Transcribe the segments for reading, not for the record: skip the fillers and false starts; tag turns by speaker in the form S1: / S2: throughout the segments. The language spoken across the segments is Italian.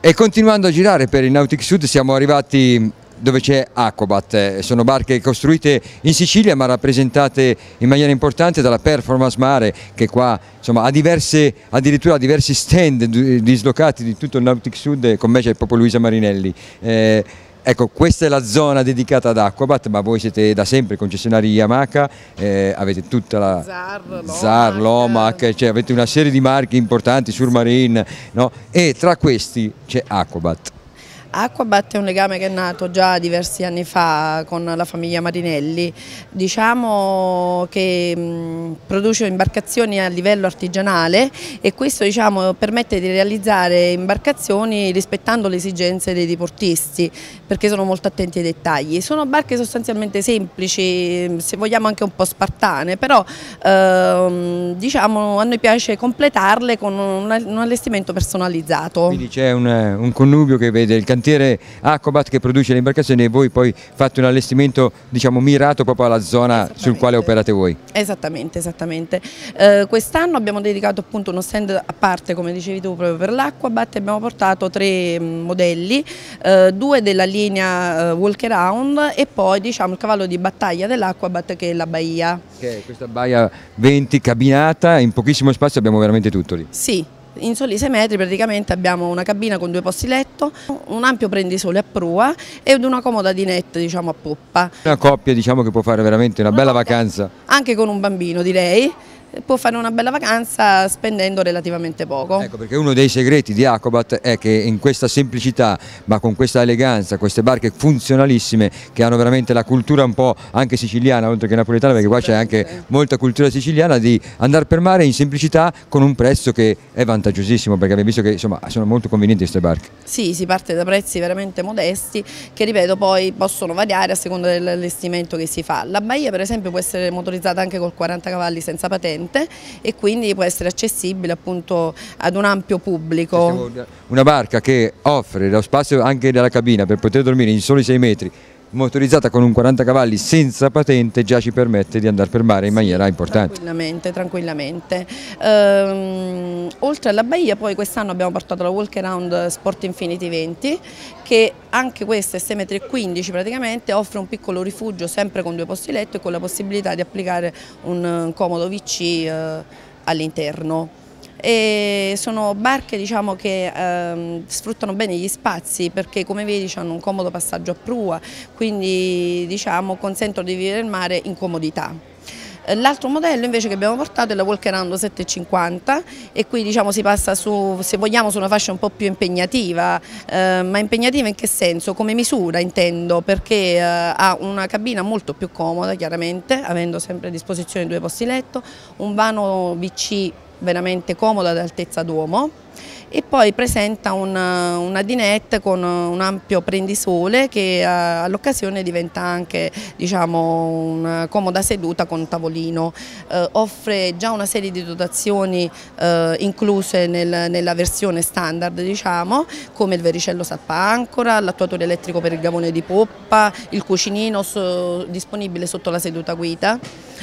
S1: E continuando a girare per il Nautic Sud siamo arrivati dove c'è Aquabat. Sono barche costruite in Sicilia ma rappresentate in maniera importante dalla Performance Mare, che qua insomma addirittura ha diversi stand dislocati di tutto il Nautic Sud. Con me c'è proprio Luisa Marinelli. Ecco, questa è la zona dedicata ad Aquabat, ma voi siete da sempre concessionari Yamaha, avete tutta la Zar, Lomac, cioè avete una serie di marchi importanti, Surmarine, no? E tra questi c'è Aquabat.
S2: Aquabat è un legame che è nato già diversi anni fa con la famiglia Marinelli. Diciamo che produce imbarcazioni a livello artigianale e questo permette di realizzare imbarcazioni rispettando le esigenze dei diportisti, perché sono molto attenti ai dettagli. Sono barche sostanzialmente semplici, se vogliamo anche un po' spartane, però a noi piace completarle con un allestimento personalizzato.
S1: Quindi c'è un connubio che vede il cantiere Aquabat che produce le imbarcazioni e voi poi fate un allestimento mirato proprio alla zona sul quale operate voi.
S2: Esattamente. Quest'anno abbiamo dedicato appunto uno stand a parte, come dicevi tu, proprio per l'Aquabat. Abbiamo portato 3 modelli, 2 della linea Walkaround e poi il cavallo di battaglia dell'Aquabat, che è la Bahia.
S1: Che è questa Bahia 20 cabinata, in pochissimo spazio abbiamo veramente tutto lì.
S2: Sì. In soli 6 metri praticamente abbiamo una cabina con 2 posti letto, un ampio prendisole a prua ed una comoda dinette a poppa.
S1: Una coppia che può fare veramente una bella vacanza.
S2: Anche con un bambino, direi. Può fare una bella vacanza spendendo relativamente poco.
S1: Ecco, perché uno dei segreti di Aquabat è che in questa semplicità ma con questa eleganza, queste barche funzionalissime che hanno veramente la cultura un po' anche siciliana oltre che napoletana, perché qua c'è anche molta cultura siciliana, di andare per mare in semplicità con un prezzo che è vantaggiosissimo, perché abbiamo visto che sono molto convenienti queste barche.
S2: Sì, si parte da prezzi veramente modesti che, ripeto, poi possono variare a seconda dell'allestimento che si fa. La Bahia per esempio può essere motorizzata anche col 40 cavalli senza patente e quindi può essere accessibile appunto ad un ampio pubblico.
S1: Una barca che offre lo spazio anche della cabina per poter dormire in soli 6 metri, motorizzata con un 40 cavalli senza patente, già ci permette di andare per mare in maniera importante.
S2: Tranquillamente. Oltre alla Bahia poi quest'anno abbiamo portato la Walkaround Sport Infinity 20, che anche questa è 6,15 m praticamente, offre un piccolo rifugio sempre con 2 posti letto e con la possibilità di applicare un comodo WC all'interno. E sono barche che sfruttano bene gli spazi, perché come vedi hanno un comodo passaggio a prua, quindi consentono di vivere il mare in comodità. L'altro modello invece che abbiamo portato è la Walkaround 750 e qui si passa su, se vogliamo, su una fascia un po' più impegnativa, ma impegnativa in che senso? Come misura intendo, perché ha una cabina molto più comoda chiaramente, avendo sempre a disposizione 2 posti letto, un vano WC veramente comodo ad altezza d'uomo e poi presenta una dinette con un ampio prendisole che all'occasione diventa anche una comoda seduta con tavolino. Offre già una serie di dotazioni incluse nella versione standard, come il vericello salpa-ancora, l'attuatore elettrico per il gavone di poppa, il cucinino disponibile sotto la seduta guida.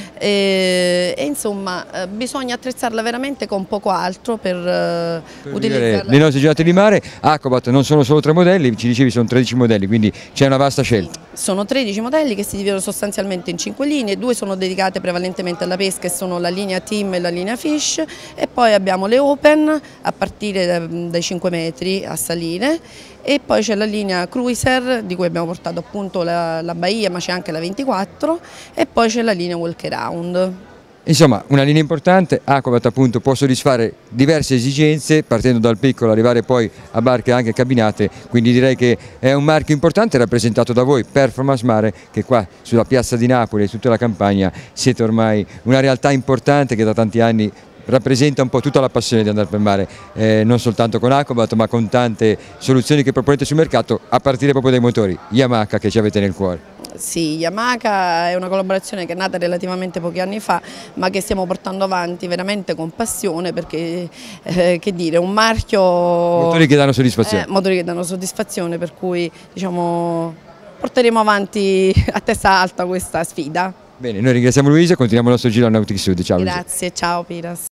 S2: E insomma bisogna attrezzarla veramente con poco altro per utilizzarla.
S1: Le nostre giornate di mare. Aquabat non sono solo 3 modelli, ci dicevi sono 13 modelli, quindi c'è una vasta scelta.
S2: Sono 13 modelli che si dividono sostanzialmente in 5 linee, 2 sono dedicate prevalentemente alla pesca e sono la linea Team e la linea Fish, e poi abbiamo le Open a partire dai 5 metri a salire, e poi c'è la linea Cruiser di cui abbiamo portato appunto la Bahia, ma c'è anche la 24, e poi c'è la linea Walkaround.
S1: Insomma, una linea importante. Aquabat appunto può soddisfare diverse esigenze, partendo dal piccolo arrivare poi a barche anche cabinate, quindi direi che è un marchio importante rappresentato da voi, Performance Mare, che qua sulla piazza di Napoli e tutta la Campania siete ormai una realtà importante che da tanti anni rappresenta un po' tutta la passione di andare per mare, non soltanto con Aquabat ma con tante soluzioni che proponete sul mercato, a partire proprio dai motori Yamaha che ci avete nel cuore.
S2: Sì, Yamaha è una collaborazione che è nata relativamente pochi anni fa, ma che stiamo portando avanti veramente con passione, perché che dire, un marchio...
S1: Motori che danno soddisfazione.
S2: Motori che danno soddisfazione, per cui porteremo avanti a testa alta questa sfida.
S1: Bene, noi ringraziamo Luisa e continuiamo il nostro giro al Nautic Sud. Ciao.
S2: Grazie, ciao Piras.